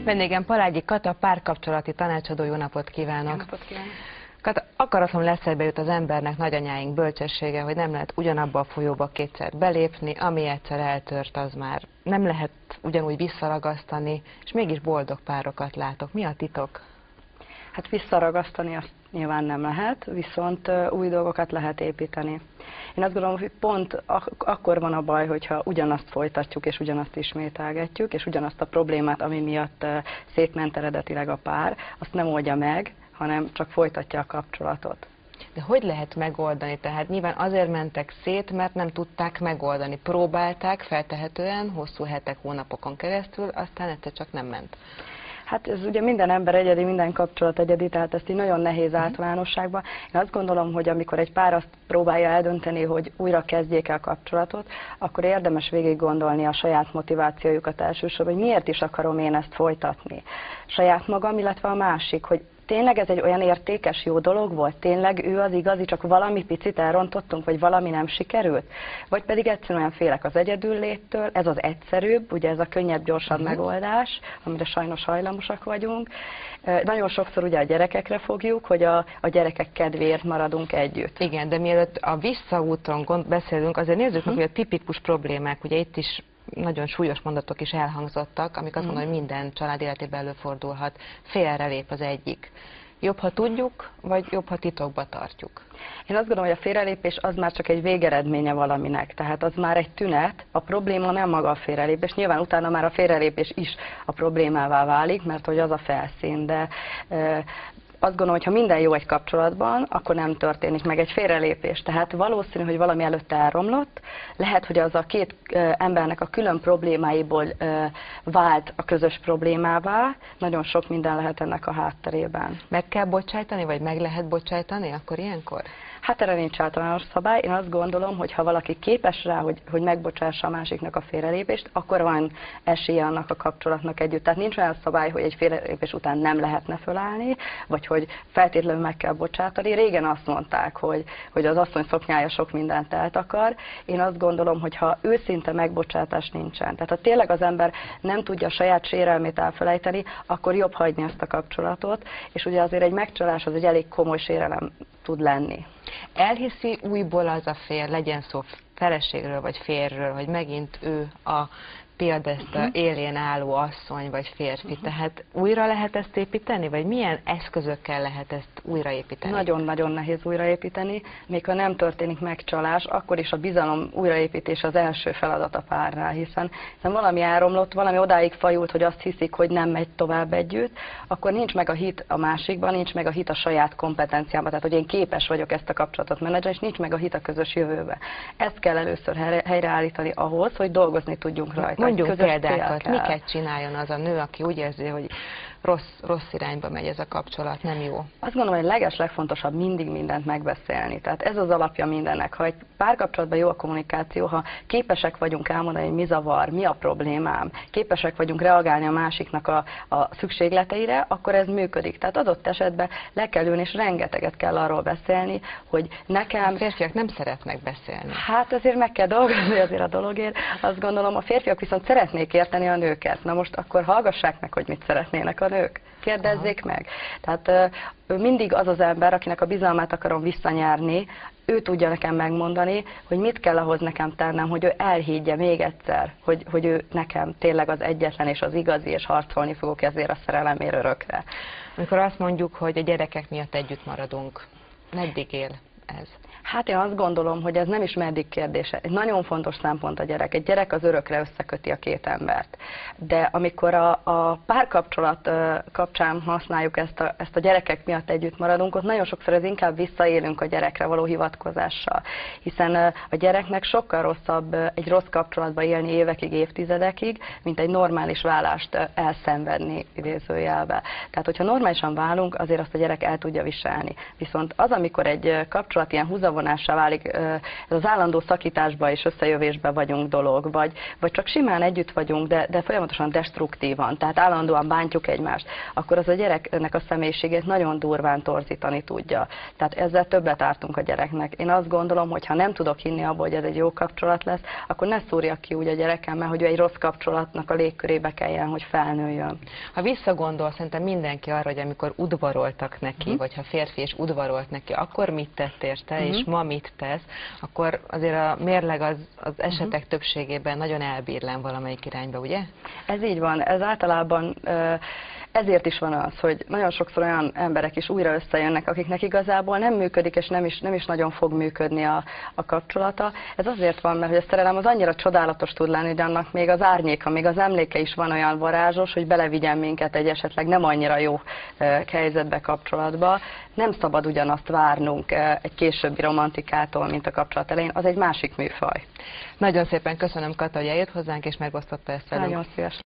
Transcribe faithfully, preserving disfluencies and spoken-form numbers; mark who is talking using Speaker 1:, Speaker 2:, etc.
Speaker 1: Vendégem Palágyi Kata, párkapcsolati tanácsadó, jó napot kívánok!
Speaker 2: Jó napot kívánok!
Speaker 1: Kata, akaratlan eszedbe jut az embernek nagyanyáink bölcsessége, hogy nem lehet ugyanabba a folyóba kétszer belépni, ami egyszer eltört, az már nem lehet ugyanúgy visszaragasztani, és mégis boldog párokat látok. Mi a titok?
Speaker 2: Hát visszaragasztani azt nyilván nem lehet, viszont új dolgokat lehet építeni. Én azt gondolom, hogy pont ak akkor van a baj, hogyha ugyanazt folytatjuk, és ugyanazt ismételgetjük, és ugyanazt a problémát, ami miatt szétment eredetileg a pár, azt nem oldja meg, hanem csak folytatja a kapcsolatot.
Speaker 1: De hogy lehet megoldani? Tehát nyilván azért mentek szét, mert nem tudták megoldani. Próbálták feltehetően hosszú hetek, hónapokon keresztül, aztán egyszer csak nem ment.
Speaker 2: Hát ez ugye minden ember egyedi, minden kapcsolat egyedi, tehát ezt így nagyon nehéz általánosságban. Én azt gondolom, hogy amikor egy pár azt próbálja eldönteni, hogy újra kezdjék el a kapcsolatot, akkor érdemes végig gondolni a saját motivációjukat elsősorban, hogy miért is akarom én ezt folytatni. Saját magam, illetve a másik, hogy tényleg ez egy olyan értékes, jó dolog volt? Tényleg ő az igazi, csak valami picit elrontottunk, vagy valami nem sikerült? Vagy pedig egyszerűen félek az egyedülléttől, ez az egyszerűbb, ugye ez a könnyebb, gyorsabb uh-huh. megoldás, amire sajnos hajlamosak vagyunk. Nagyon sokszor ugye a gyerekekre fogjuk, hogy a, a gyerekek kedvéért maradunk együtt.
Speaker 1: Igen, de mielőtt a visszaúton gond, beszélünk, azért nézzük uh-huh. meg, hogy a tipikus problémák, ugye itt is nagyon súlyos mondatok is elhangzottak, amik azt mondom, hogy minden család életében előfordulhat. Félrelép az egyik. Jobb, ha tudjuk, vagy jobb, ha titokba tartjuk?
Speaker 2: Én azt gondolom, hogy a félrelépés az már csak egy végeredménye valaminek, tehát az már egy tünet, a probléma nem maga a félrelépés, nyilván utána már a félrelépés is a problémává válik, mert hogy az a felszín, de e, azt gondolom, hogy ha minden jó egy kapcsolatban, akkor nem történik meg egy félrelépés. Tehát valószínű, hogy valami előtte elromlott, lehet, hogy az a két embernek a külön problémáiból vált a közös problémává, nagyon sok minden lehet ennek a hátterében.
Speaker 1: Meg kell bocsájtani, vagy meg lehet bocsájtani akkor ilyenkor?
Speaker 2: Hát erre nincs általános szabály. Én azt gondolom, hogy ha valaki képes rá, hogy, hogy megbocsássa a másiknak a félrelépést, akkor van esélye annak a kapcsolatnak együtt. Tehát nincs olyan szabály, hogy egy félrelépés után nem lehetne fölállni, vagy hogy feltétlenül meg kell bocsátani. Régen azt mondták, hogy, hogy az asszony szoknyája sok mindent eltakar. Én azt gondolom, hogy ha őszinte megbocsátás nincsen, tehát ha tényleg az ember nem tudja a saját sérelmét elfelejteni, akkor jobb hagyni ezt a kapcsolatot, és ugye azért egy megcsalás az egy elég komoly sérelem tud lenni.
Speaker 1: Elhiszi újból az a fér, legyen szó feleségről vagy férről, hogy megint ő a példeszta uh-huh. élén álló asszony vagy férfi. Uh-huh. Tehát újra lehet ezt építeni, vagy milyen eszközökkel lehet ezt újraépíteni? Nagyon-nagyon
Speaker 2: nehéz újraépíteni, még ha nem történik megcsalás, akkor is a bizalom újraépítés az első feladat a párnál, hiszen, hiszen valami elromlott, valami odáig fajult, hogy azt hiszik, hogy nem megy tovább együtt, akkor nincs meg a hit a másikban, nincs meg a hit a saját kompetenciában, tehát hogy én képes vagyok ezt a kapcsolatot menedzselni, és nincs meg a hit a közös jövőbe. Ezt kell először helyreállítani ahhoz, hogy dolgozni tudjunk rajta.
Speaker 1: Mondjunk példákat, miket csináljon az a nő, aki úgy érzi, hogy rossz, rossz irányba megy ez a kapcsolat, nem jó?
Speaker 2: Azt gondolom, hogy leges legfontosabb mindig mindent megbeszélni. Tehát ez az alapja mindennek. Ha egy párkapcsolatban jó a kommunikáció, ha képesek vagyunk elmondani, hogy mi zavar, mi a problémám, képesek vagyunk reagálni a másiknak a, a szükségleteire, akkor ez működik. Tehát adott esetben le kell ülni, és rengeteget kell arról beszélni, hogy nekem...
Speaker 1: A férfiak nem szeretnek beszélni.
Speaker 2: Hát azért meg kell dolgozni azért a dologért. Azt gondolom, a férfiak viszont szeretnék érteni a nőket. Na most akkor hallgassák meg, hogy mit szeretnének a nők. Kérdezzék Aha. meg. Tehát ő mindig az az ember, akinek a bizalmát akarom visszanyerni, ő tudja nekem megmondani, hogy mit kell ahhoz nekem tennem, hogy ő elhiggye még egyszer, hogy, hogy ő nekem tényleg az egyetlen és az igazi, és harcolni fogok ezért a szerelemért örökre.
Speaker 1: Amikor azt mondjuk, hogy a gyerekek miatt együtt maradunk, meddig él ez?
Speaker 2: Hát én azt gondolom, hogy ez nem is meddig kérdése. Egy nagyon fontos szempont a gyerek. Egy gyerek az örökre összeköti a két embert. De amikor a, a párkapcsolat kapcsán használjuk ezt a, ezt a gyerekek miatt együtt maradunk, ott nagyon sokszor ez inkább visszaélünk a gyerekre való hivatkozással. Hiszen a gyereknek sokkal rosszabb egy rossz kapcsolatba élni évekig, évtizedekig, mint egy normális válást elszenvedni idézőjelbe. Tehát, hogyha normálisan válunk, azért azt a gyerek el tudja viselni. Viszont az, amikor egy kapcsolat ilyen húzavona visszavonássá válik, ez az állandó szakításba és összejövésbe vagyunk dolog, vagy, vagy csak simán együtt vagyunk, de, de folyamatosan destruktívan, tehát állandóan bántjuk egymást, akkor az a gyereknek a személyiségét nagyon durván torzítani tudja. Tehát ezzel többet ártunk a gyereknek. Én azt gondolom, hogy ha nem tudok hinni abba, hogy ez egy jó kapcsolat lesz, akkor ne szúrjak ki úgy a gyerekemmel, hogy ő egy rossz kapcsolatnak a légkörébe kelljen, hogy felnőjön.
Speaker 1: Ha visszagondol, szerintem mindenki arra, hogy amikor udvaroltak neki,
Speaker 2: uh-huh.
Speaker 1: vagy ha férfi és udvarolt neki, akkor mit tett érte, uh-huh. és ma mit tesz, akkor azért a mérleg az, az esetek uh-huh. többségében nagyon elbírlán valamelyik irányba, ugye?
Speaker 2: Ez így van. Ez általában ezért is van az, hogy nagyon sokszor olyan emberek is újra összejönnek, akiknek igazából nem működik, és nem is, nem is nagyon fog működni a, a kapcsolata. Ez azért van, mert hogy a szerelem az annyira csodálatos tud lenni, de annak még az árnyéka, még az emléke is van olyan varázsos, hogy belevigyen minket egy esetleg nem annyira jó helyzetbe, kapcsolatba. Nem szabad ugyanazt várnunk egy későbbi romantikától, mint a kapcsolat elején, az egy másik műfaj.
Speaker 1: Nagyon szépen köszönöm, Kata, hogy eljött hozzánk, és megosztotta ezt velünk.
Speaker 2: Nagyon szívesen.